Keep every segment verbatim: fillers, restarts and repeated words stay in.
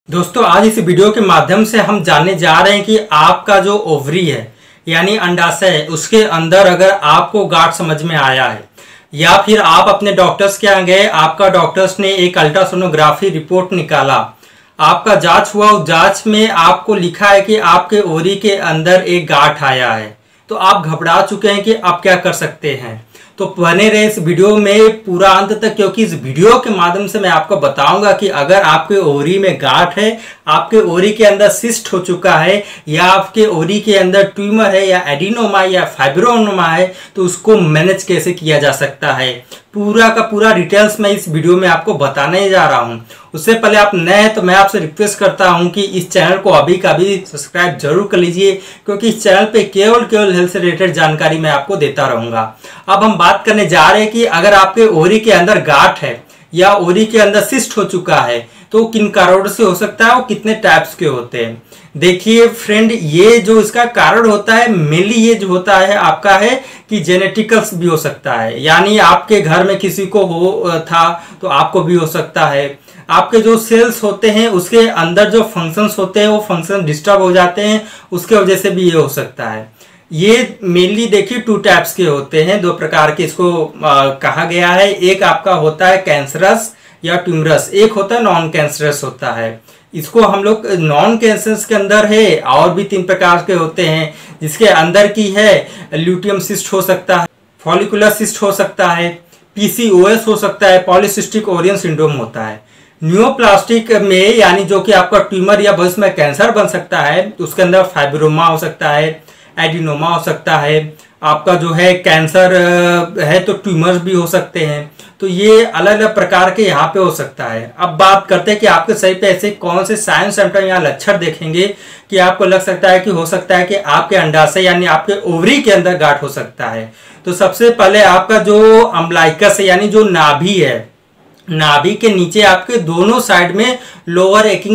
दोस्तों आज इस वीडियो के माध्यम से हम जानने जा रहे हैं कि आपका जो ओवरी है यानी अंडाशय है उसके अंदर अगर आपको गांठ समझ में आया है या फिर आप अपने डॉक्टर्स के यहाँ गए, आपका डॉक्टर्स ने एक अल्ट्रासोनोग्राफी रिपोर्ट निकाला, आपका जांच हुआ, उस जांच में आपको लिखा है कि आपके ओवरी के अंदर एक गांठ आया है, तो आप घबरा चुके हैं कि आप क्या कर सकते हैं। तो बने रहे इस वीडियो में पूरा अंत तक, क्योंकि इस वीडियो के माध्यम से मैं आपको बताऊंगा कि अगर आपके ओवरी में गांठ है, आपके ओवरी के अंदर सिस्ट हो चुका है या आपके ओवरी के अंदर ट्यूमर है या एडिनोमा या फाइब्रोनोमा है, तो उसको मैनेज कैसे किया जा सकता है, पूरा का पूरा डिटेल्स मैं इस वीडियो में आपको बताने जा रहा हूं। उससे पहले आप नए हैं तो मैं आपसे रिक्वेस्ट करता हूं कि इस चैनल को अभी का अभी सब्सक्राइब जरूर कर लीजिए, क्योंकि इस चैनल पे केवल केवल हेल्थ से रिलेटेड जानकारी मैं आपको देता रहूंगा। अब हम बात करने जा रहे हैं कि अगर आपके ओवरी के अंदर गांठ है या ओवरी के अंदर सिस्ट हो चुका है तो किन कारणों से हो सकता है और कितने टाइप्स के होते हैं। देखिए फ्रेंड, ये जो इसका कारण होता है मेनली ये जो होता है आपका है कि जेनेटिकल्स भी हो सकता है, यानी आपके घर में किसी को हो था तो आपको भी हो सकता है। आपके जो सेल्स होते हैं उसके अंदर जो फंक्शंस होते हैं वो फंक्शन डिस्टर्ब हो जाते हैं, उसके वजह से भी ये हो सकता है। ये मेनली देखिए टू टाइप्स के होते हैं, दो प्रकार के इसको आ, कहा गया है। एक आपका होता है कैंसरस या ट्यूमरस, एक होता है नॉन कैंसरस होता है। इसको हम लोग नॉन कैंसरस के अंदर है और भी तीन प्रकार के होते हैं, जिसके अंदर की है ल्यूटियम सिस्ट हो सकता है, फॉलिकुलर सिस्ट हो सकता है, पीसीओएस हो सकता है, पॉलीसिस्टिक ओवरियन सिंड्रोम होता है। न्यूप्लास्टिक में यानी जो कि आपका ट्यूमर या भविष्य में कैंसर बन सकता है, उसके अंदर फाइब्रोमा हो सकता है, एडिनोमा हो सकता है, आपका जो है कैंसर है तो ट्यूमर्स भी हो सकते हैं। तो ये अलग अलग प्रकार के यहाँ पे हो सकता है। अब बात करते हैं कि आपके शरीर पे ऐसे कौन से साइन सिम्टम या लक्षण देखेंगे कि आपको लग सकता है कि हो सकता है कि आपके अंडाशय यानी आपके ओवरी के अंदर गांठ हो सकता है। तो सबसे पहले आपका जो अम्बलाइकस है यानी जो नाभि है, नाभि के नीचे आपके दोनों साइड में लोअर एकिंग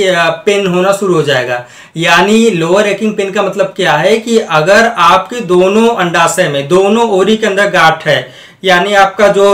पेन होना शुरू हो जाएगा। यानी लोअर एकिंग पेन का मतलब क्या है कि अगर आपके दोनों अंडाशय में दोनों ओवरी के अंदर गांठ है, यानी आपका जो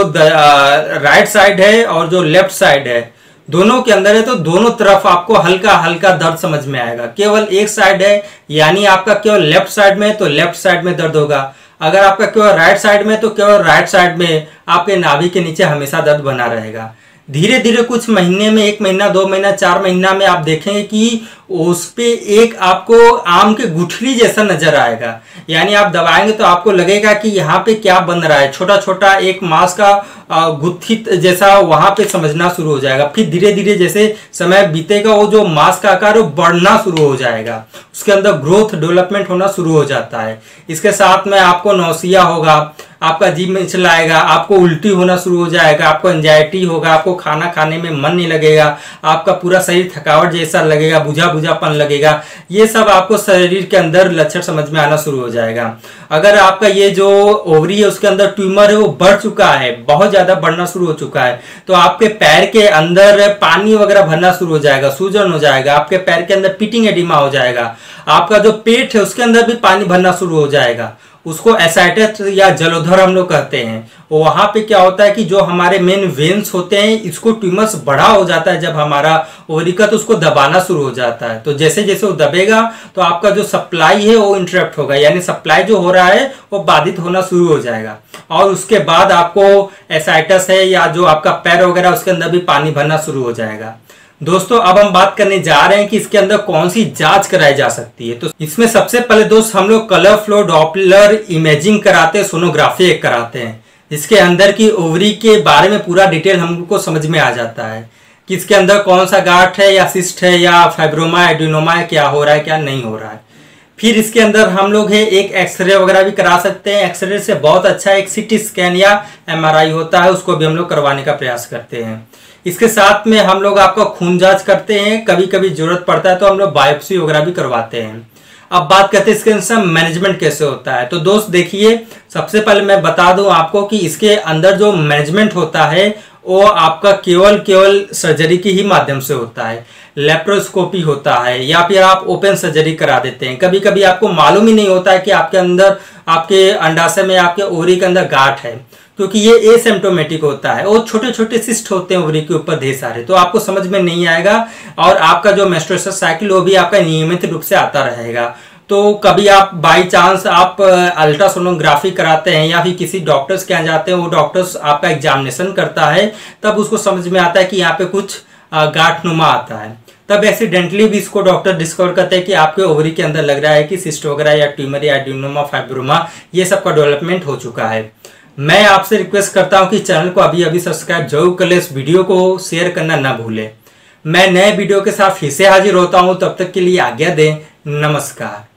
राइट साइड है और जो लेफ्ट साइड है दोनों के अंदर है, तो दोनों तरफ आपको हल्का हल्का दर्द समझ में आएगा। केवल एक साइड है यानी आपका केवल लेफ्ट साइड में, तो लेफ्ट साइड में दर्द होगा। अगर आपका केवल राइट साइड में तो केवल राइट साइड में आपके नाभि के नीचे हमेशा दर्द बना रहेगा। धीरे धीरे कुछ महीने में, एक महीना, दो महीना, चार महीना में आप देखेंगे कि उस पे एक आपको आम के गुठली जैसा नजर आएगा। यानी आप दबाएंगे तो आपको लगेगा कि यहाँ पे क्या बन रहा है, छोटा छोटा एक मांस का गुत्थी जैसा वहां पे समझना शुरू हो जाएगा। फिर धीरे धीरे जैसे समय बीतेगा वो जो मांस का आकार वो बढ़ना शुरू हो जाएगा, उसके अंदर ग्रोथ डेवलपमेंट होना शुरू हो जाता है। इसके साथ में आपको नौसिया होगा, आपका जीभ में चलाएगा, आपको उल्टी होना शुरू हो जाएगा, आपको एंजाइटी होगा, आपको खाना खाने में मन नहीं लगेगा, आपका पूरा शरीर थकावट जैसा लगेगा, बुझा बुझापन लगेगा। ये सब आपको शरीर के अंदर लक्षण समझ में आना शुरू हो जाएगा। अगर आपका ये जो ओवरी है उसके अंदर ट्यूमर है वो बढ़ चुका है, बहुत ज्यादा बढ़ना शुरू हो चुका है, तो आपके पैर के अंदर पानी वगैरह भरना शुरू हो जाएगा, सूजन हो जाएगा, आपके पैर के अंदर पिटिंग एडिमा हो जाएगा, आपका जो पेट है उसके अंदर भी पानी भरना शुरू हो जाएगा। उसको एसाइटिस या जलोधर हम लोग कहते हैं। वहां पे क्या होता है कि जो हमारे मेन वेन्स होते हैं इसको ट्यूमर्स बड़ा हो जाता है जब हमारा ओवरी का, तो उसको दबाना शुरू हो जाता है। तो जैसे जैसे वो दबेगा तो आपका जो सप्लाई है वो इंटरप्ट होगा, यानी सप्लाई जो हो रहा है वो बाधित होना शुरू हो जाएगा और उसके बाद आपको एसाइटिस है या जो आपका पैर वगैरह उसके अंदर भी पानी भरना शुरू हो जाएगा। दोस्तों अब हम बात करने जा रहे हैं कि इसके अंदर कौन सी जांच कराई जा सकती है। तो इसमें सबसे पहले दोस्त हम लोग कलर फ्लो डॉपलर इमेजिंग कराते हैं, सोनोग्राफी एक कराते हैं, जिसके अंदर की ओवरी के बारे में पूरा डिटेल हमको समझ में आ जाता है कि इसके अंदर कौन सा गांठ है या सिस्ट है या फाइब्रोमा एडिनोमा है, क्या हो रहा है क्या नहीं हो रहा है। फिर इसके अंदर हम लोग है एक एक्सरे वगैरह भी करा सकते हैं। एक्सरे से बहुत अच्छा एक सीटी स्कैन या एमआरआई होता है, उसको भी हम लोग करवाने का प्रयास करते हैं। इसके साथ में हम लोग आपका खून जांच करते हैं, कभी कभी जरूरत पड़ता है तो हम लोग बायोप्सी वगैरह भी करवाते हैं। अब बात करते हैं इसके मैनेजमेंट कैसे होता है। तो दोस्त देखिए, सबसे पहले मैं बता दूं आपको कि इसके अंदर जो मैनेजमेंट होता है वो आपका केवल केवल सर्जरी के ही माध्यम से होता है। लेप्रोस्कोपी होता है या फिर आप ओपन सर्जरी करा देते हैं। कभी कभी आपको मालूम ही नहीं होता है कि आपके अंदर, आपके अंडाशय में, आपके ओवरी के अंदर गांठ है, क्योंकि ये एसिम्प्टोमेटिक होता है और छोटे छोटे सिस्ट होते हैं ओवरी के ऊपर ढेर सारे, तो आपको समझ में नहीं आएगा और आपका जो मेंस्ट्रुएशन साइकिल वो भी आपका नियमित रूप से आता रहेगा। तो कभी आप बाई चांस आप अल्ट्रासोनोग्राफी कराते हैं या फिर किसी डॉक्टर्स के यहाँ जाते हैं, वो डॉक्टर्स आपका एग्जामिनेशन करता है, तब उसको समझ में आता है कि यहाँ पे कुछ गांठनुमा आता है, तब एक्सीडेंटली भी इसको डॉक्टर डिस्कवर करते हैं कि आपके ओवरी के अंदर लग रहा है कि सिस्ट वगैरह या ट्यूमर या एडिनोमा फाइब्रोमा ये सब का डेवलपमेंट हो चुका है। मैं आपसे रिक्वेस्ट करता हूं कि चैनल को अभी अभी सब्सक्राइब जरूर कर ले, इस वीडियो को शेयर करना ना भूलें। मैं नए वीडियो के साथ फिर से हाजिर होता हूं, तब तक के लिए आज्ञा दें, नमस्कार।